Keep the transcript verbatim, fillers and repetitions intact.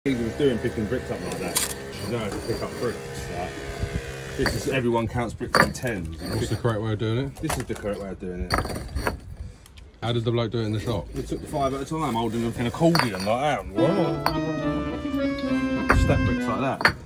He was doing picking bricks up like that. You know how to pick up bricks. Like, this is everyone counts bricks in tens. What's the correct way of doing it? This is the correct way of doing it. How did the bloke do it in the shop? He took five at a time, holding like an accordion like that. Whoa. Stack bricks like that.